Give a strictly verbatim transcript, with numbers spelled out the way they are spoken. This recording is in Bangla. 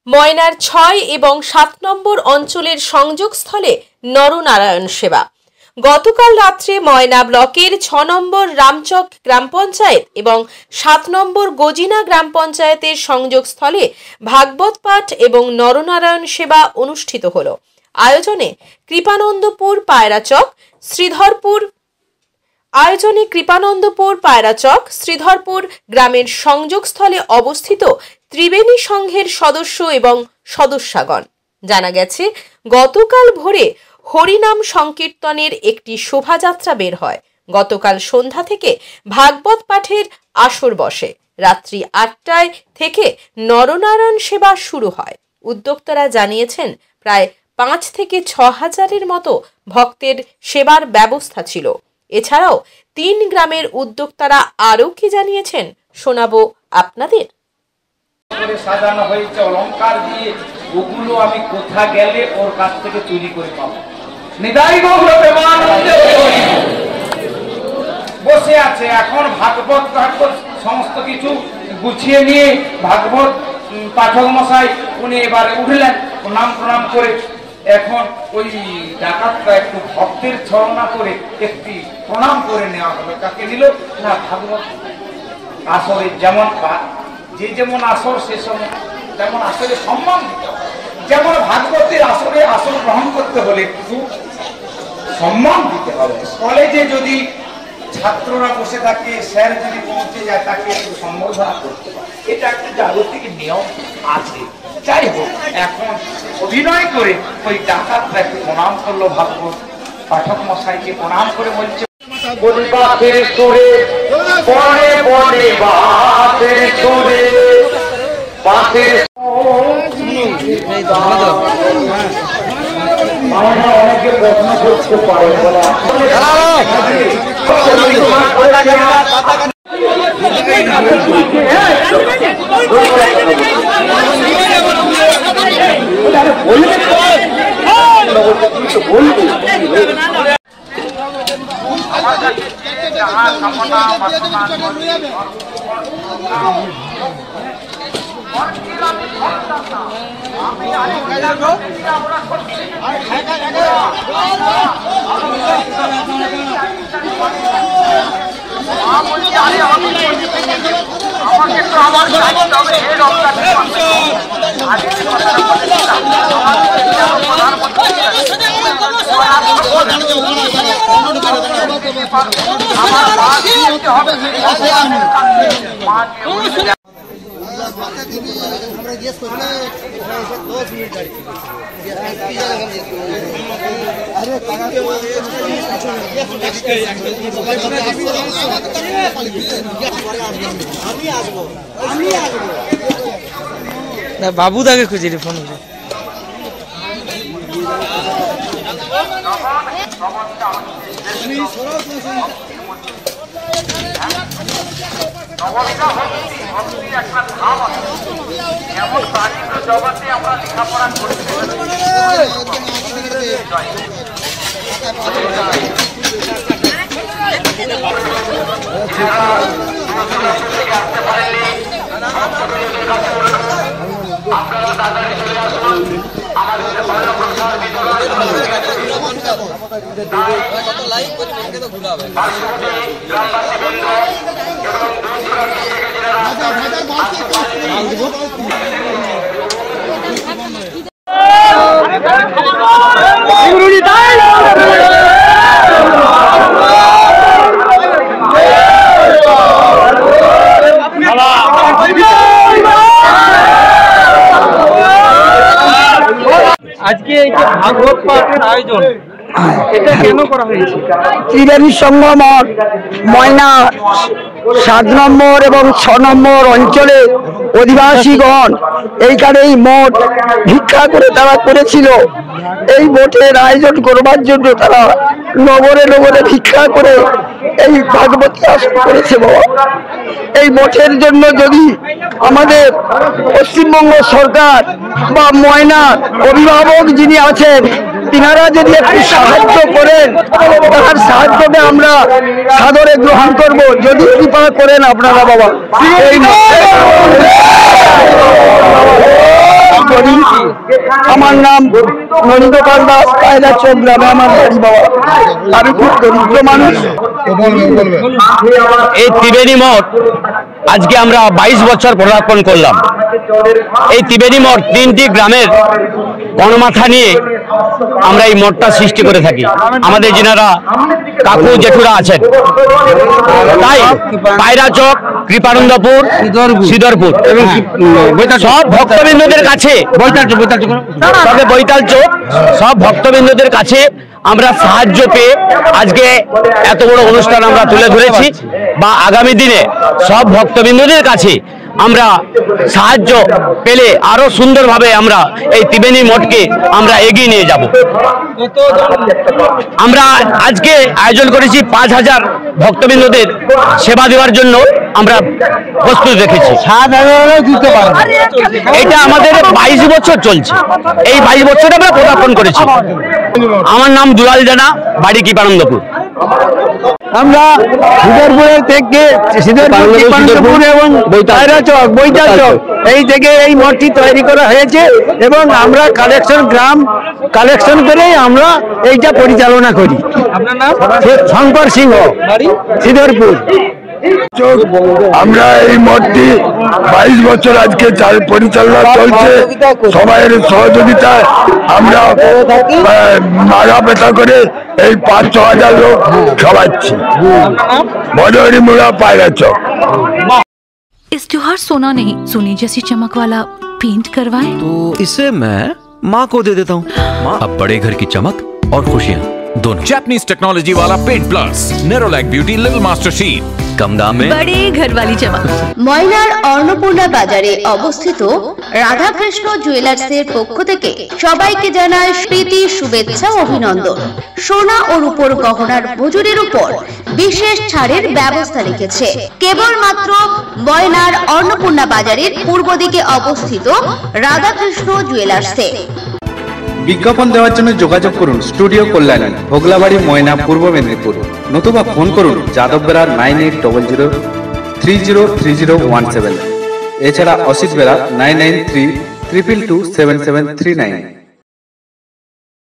ময়নার ছয় এবং সাত নম্বর অঞ্চলের সংযোগস্থলে নরনারায়ণ সেবা। গতকাল রাত্রে ময়না ব্লকের ছ নম্বর রামচক গ্রাম পঞ্চায়েত এবং সাত নম্বর গজিনা গ্রাম পঞ্চায়েতের সংযোগস্থলে ভাগবত পাঠ এবং নরনারায়ণ সেবা অনুষ্ঠিত হল। আয়োজনে কৃপানন্দপুর পায়রাচক শ্রীধরপুর আয়োজনে কৃপানন্দপুর পায়রাচক শ্রীধরপুর গ্রামের সংযোগস্থলে অবস্থিত ত্রিবেণী সংঘের সদস্য এবং সদস্যগণ। জানা গেছে, গতকাল ভোরে হরিনাম সংকীর্তনের একটি শোভাযাত্রা বের হয়। গতকাল সন্ধ্যা থেকে ভাগবত পাঠের আসর বসে। রাত্রি আটটায় থেকে নরনারায়ণ সেবা শুরু হয়। উদ্যোক্তারা জানিয়েছেন, প্রায় পাঁচ থেকে ছ হাজারের মতো ভক্তের সেবার ব্যবস্থা ছিল। এছাড়াও তিন গ্রামের উদ্যোক্তারা আরও কি জানিয়েছেন শোনাবো আপনাদের। সাজানো হয়েছে অলংকার দিয়ে, ওগুলো আমি কোথা গেলে ওর কাছ থেকে চুরি করে পাবো। নিদাই গৌর প্রেমানন্দে বসে আছে। এখন ভাগবত ভাগবত সমস্ত কিছু গুছিয়ে নিয়ে ভাগবত পাঠক মশাই উনি এবারে উঠলেন প্রণাম প্রণাম করে। এখন ওই ডাকাতটা একটু ভক্তের ছলনা করে একটি প্রণাম করে নেওয়া হলো। কাকে নিল না, ভাগবত আসরে যেমন যে যেমন আসর সে যেমন আসরে সম্মান দিতে হবে, যেমন ভাগবতের আসরে আসর গ্রহণ করতে হলে একটু সম্মান দিতে হবে। কলেজে যদি ছাত্ররা বসে থাকে, স্যার যদি পৌঁছে যায় তাকে একটু সম্বোধনা করতে হবে। এটা একটা জাগতিক নিয়ম আছে। যাই হোক, এখন অভিনয় করে ওই ডাকাতরা একটু প্রণাম করলো ভাগবত পাঠক মশাইকে প্রণাম করে বলছে, বলিবাতের সুরে বনে বনে বাতের সুরে বাতের আমরা অনেকে প্রশ্ন করতে পারে বলে বাবু দাকে খুঁজে রে ফোন করে। জগতে আমরা লেখাপড়া করতে আপনারা তাড়াতাড়ি চলে আসুন। আমাদের গ্রামবাসীবৃন্দ এবং আজকে এই যে ভাগবত পাঠের আয়োজন, এটা কেন করা হয়েছে? ত্রিবেণী সংঘ মঠ ময়না সাত নম্বর এবং ছ নম্বর অঞ্চলে অধিবাসীগণ এইখানে এই মঠ ভিক্ষা করে তারা করেছিল। এই মঠের আয়োজন করবার জন্য তারা নগরে নগরে ভিক্ষা করে এই ভাগবতী আসন করেছে। এই মঠের জন্য যদি আমাদের পশ্চিমবঙ্গ সরকার বা ময়নার অভিভাবক যিনি আছেন তিনারা যদি একটু সাহায্য করেন, তার সাহায্যকে আমরা সাদরে গ্রহণ করব, যদি কৃপা করেন আপনারা বাবা। আমার নাম নন্দপাল দাস, পায়রা চোখ গ্রামে আমার বাড়ি। বাবা, আমি খুব দরিদ্র মানুষ। এই ত্রিবেণী মঠ আজকে আমরা বাইশ বছর পদার্পণ করলাম। এই ত্রিবেণী মঠ তিনটি গ্রামের গণমাথা নিয়ে আমরা এই মঠটা সৃষ্টি করে থাকি। আমাদের যেনারা কাকু জেঠুরা আছেন, তাই পায়রা চক, কৃপানন্দপুর, শ্রীধরপুর এবং সব ভক্তবৃন্দদের কাছে তবে বৈতাল চোক সব ভক্তবৃন্দদের কাছে আমরা সাহায্য পেয়ে আজকে এত বড় অনুষ্ঠান আমরা তুলে ধরেছি, বা আগামী দিনে সব ভক্তবৃন্দদের কাছে আমরা সাহায্য পেলে আরো সুন্দরভাবে আমরা এই ত্রিবেণী মঠকে আমরা এগিয়ে নিয়ে যাব। আমরা আজকে আয়োজন করেছি পাঁচ হাজার ভক্তবৃন্দদের সেবা দেওয়ার জন্য আমরা প্রস্তুত রেখেছি। এটা আমাদের বাইশ বছর চলছে, এই বাইশ বছরে আমরা পদার্পণ করেছি। আমার নাম দুলাল জানা, বাড়ি কৃপানন্দপুর। আমরা শ্রীধরপুরের থেকে শ্রীধরপুর এবং পায়রা চক, বৈতাল চক এই থেকে এই মঠটি তৈরি করা হয়েছে এবং আমরা কালেকশন গ্রাম কালেকশন করেই আমরা এইটা পরিচালনা করি। আপনার নাম? শঙ্কর সিংহ, শ্রীধরপুর। আমরা এই মঠটি বাইশ বছর আজকে পরিচালনা চলছে। সবাইয়ের সহযোগিতায় আমরা মাগা পেতা করে এই পাঁচ ছ হাজার লোক খাওয়াচ্ছি। মনোহরি মুড়া, পায়রা চক। इस त्योहार सोना नहीं, सोने जैसी चमक वाला पेंट करवाएं। तो इसे मैं माँ को दे देता हूँ। अब बड़े घर की चमक और खुशियाँ दोनों। जापानीज टेक्नोलॉजी वाला paint plus Nerolac beauty little master sheet, कम दाम में बड़े घर वाली चमक। ময়নার অন্নপূর্ণা বাজারে অবস্থিত রাধাকৃষ্ণ জুয়েলার্সের পক্ষ থেকে সবাইকে জানায় প্রীতি, শুভেচ্ছা, অভিনন্দন। সোনা ও রূপোর গহনার মজুরির উপর বিশেষ ছাড়ের ব্যবস্থা রেখেছে কেবলমাত্র ময়নার অন্নপূর্ণা বাজারের পূর্ব দিকে অবস্থিত রাধাকৃষ্ণ জুয়েলার্সে। বিজ্ঞাপন দেওয়ার জন্য যোগাযোগ করুন স্টুডিও কল্যাণী, ভোগলাবাড়ি, ময়না, পূর্ব মেদিনীপুর। নতুবা ফোন করুন Yadav Bera nine eight double zero three zero three zero one seven. এছাড়া Asit Bera nine nine three triple two seven seven three nine.